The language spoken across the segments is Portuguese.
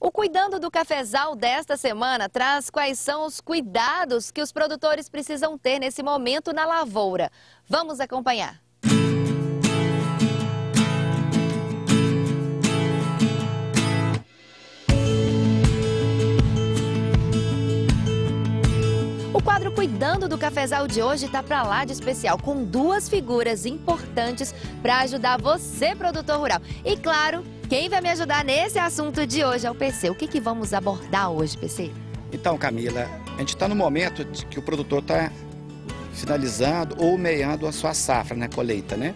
O Cuidando do Cafezal desta semana traz quais são os cuidados que os produtores precisam ter nesse momento na lavoura. Vamos acompanhar. O quadro Cuidando do Cafezal de hoje está para lá de especial, com duas figuras importantes para ajudar você, produtor rural. E claro, quem vai me ajudar nesse assunto de hoje é o PC. O que vamos abordar hoje, PC? Então, Camila, a gente está no momento de que o produtor está finalizando ou meando a sua safra, né, colheita, né?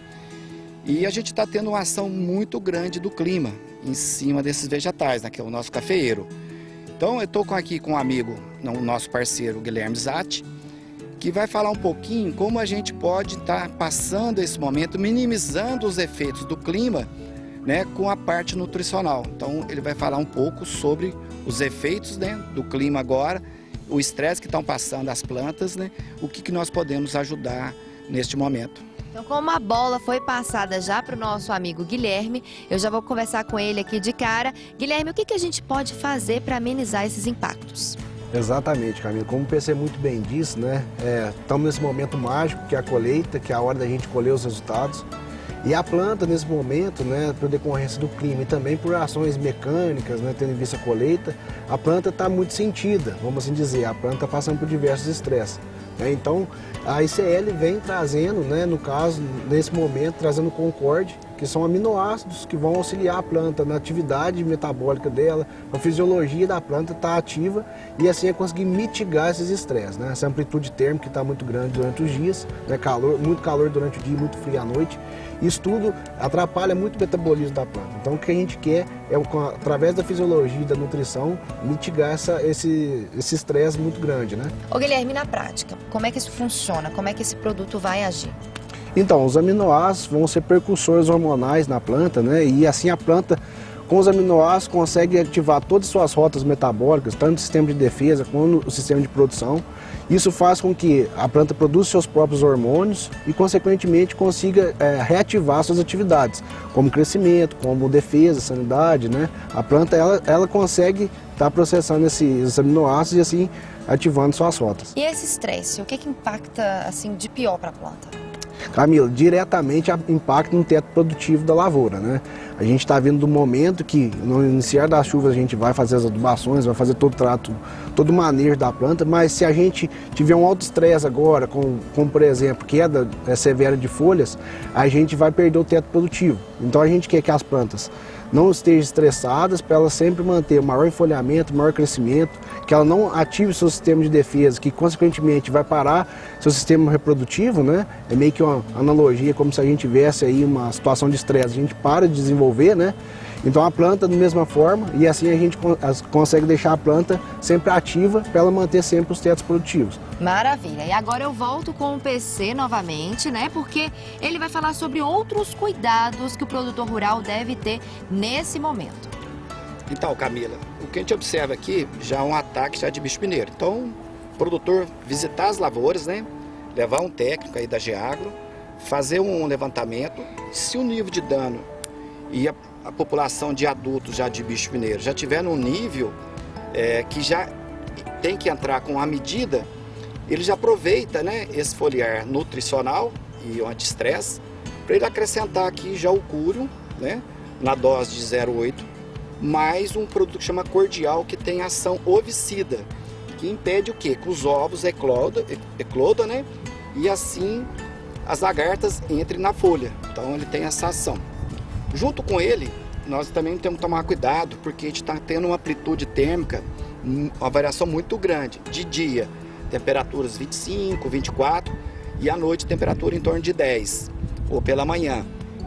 E a gente está tendo uma ação muito grande do clima em cima desses vegetais, né, que é o nosso cafeeiro. Então, eu estou aqui com um amigo, o nosso parceiro Guilherme Zatti, que vai falar um pouquinho como a gente pode estar passando esse momento, minimizando os efeitos do clima, né, com a parte nutricional. Então, ele vai falar um pouco sobre os efeitos, né, do clima agora, o estresse que estão passando as plantas, né, o que nós podemos ajudar neste momento. Então, como a bola foi passada já para o nosso amigo Guilherme, eu já vou conversar com ele aqui de cara. Guilherme, o que a gente pode fazer para amenizar esses impactos? Exatamente, Camila. Como o PC muito bem disse, né, estamos nesse momento mágico que é a colheita, que é a hora da gente colher os resultados. E a planta, nesse momento, né, por decorrência do clima e também por ações mecânicas, né, tendo em vista a colheita, a planta está muito sentida, vamos assim dizer, a planta está passando por diversos estresses. Então, a ICL vem trazendo, né, no caso, nesse momento, trazendo Concorde, que são aminoácidos que vão auxiliar a planta na atividade metabólica dela, a fisiologia da planta está ativa e assim é conseguir mitigar esses estresses, né? Essa amplitude térmica que está muito grande durante os dias, né? Muito calor durante o dia, muito frio à noite. Isso tudo atrapalha muito o metabolismo da planta. Então, o que a gente quer é, através da fisiologia e da nutrição, mitigar esse estresse muito grande, né? Ô Guilherme, na prática, como é que isso funciona? Como é que esse produto vai agir? Então, os aminoácidos vão ser percussores hormonais na planta, né? E assim a planta, com os aminoácidos, consegue ativar todas as suas rotas metabólicas, tanto no sistema de defesa quanto no sistema de produção. Isso faz com que a planta produza seus próprios hormônios e, consequentemente, consiga reativar suas atividades, como crescimento, como defesa, sanidade, né? A planta, ela consegue estar processando esses aminoácidos e, assim, ativando suas rotas. E esse estresse, o que impacta, assim, de pior para a planta? Camila, diretamente impacta no teto produtivo da lavoura, né? A gente está vindo do momento que, no iniciar das chuvas, a gente vai fazer as adubações, vai fazer todo o trato, todo o manejo da planta, mas se a gente tiver um alto estresse agora, como por exemplo, queda severa de folhas, a gente vai perder o teto produtivo. Então a gente quer que as plantas não estejam estressadas, para elas sempre manter o maior enfolhamento, o maior crescimento, que ela não ative seu sistema de defesa, que consequentemente vai parar seu sistema reprodutivo, né? É meio que uma analogia, como se a gente tivesse aí uma situação de estresse, a gente para de desenvolver, né? Então a planta da mesma forma, e assim a gente consegue deixar a planta sempre ativa para ela manter sempre os tetos produtivos. Maravilha! E agora eu volto com o PC novamente, né? Porque ele vai falar sobre outros cuidados que o produtor rural deve ter nesse momento. Então, Camila, o que a gente observa aqui já é um ataque já de bicho mineiro. Então, o produtor visitar as lavouras, né? Levar um técnico aí da Geagro, fazer um levantamento. Se o nível de dano e a população de adultos já de bicho mineiro já tiver num nível que já tem que entrar com a medida, ele já aproveita, né, esse foliar nutricional e o anti-estresse para ele acrescentar aqui já o cúrio, né, na dose de 0,8, mais um produto que chama Cordial, que tem ação ovicida, que impede o quê? Que os ovos eclodam, né, e assim as lagartas entrem na folha. Então ele tem essa ação. Junto com ele, nós também temos que tomar cuidado, porque a gente está tendo uma amplitude térmica, uma variação muito grande. De dia, temperaturas 25, 24, e à noite, temperatura em torno de 10, ou pela manhã.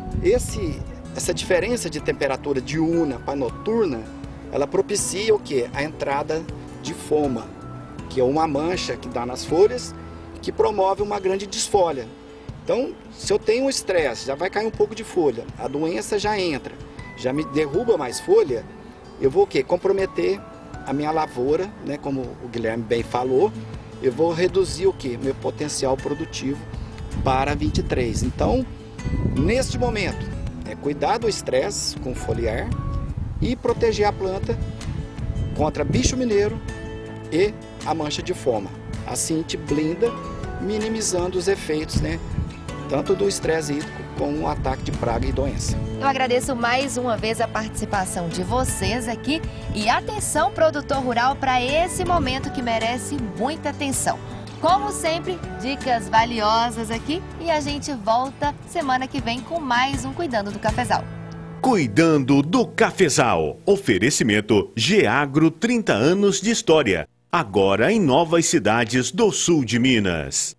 Essa diferença de temperatura diurna para noturna, ela propicia o quê? A entrada de foma, que é uma mancha que dá nas folhas, que promove uma grande desfolha. Então, se eu tenho um estresse, já vai cair um pouco de folha, a doença já entra, já me derruba mais folha, eu vou o quê? Comprometer a minha lavoura, né? Como o Guilherme bem falou, eu vou reduzir o quê? Meu potencial produtivo para 23. Então, neste momento, cuidar do estresse com foliar e proteger a planta contra bicho mineiro e a mancha de foma. Assim te blinda, minimizando os efeitos, né, tanto do estresse hídrico como o ataque de praga e doença. Eu agradeço mais uma vez a participação de vocês aqui e atenção, produtor rural, para esse momento que merece muita atenção. Como sempre, dicas valiosas aqui e a gente volta semana que vem com mais um Cuidando do Cafezal. Cuidando do Cafezal. Oferecimento Geagro, 30 anos de história. Agora em novas cidades do sul de Minas.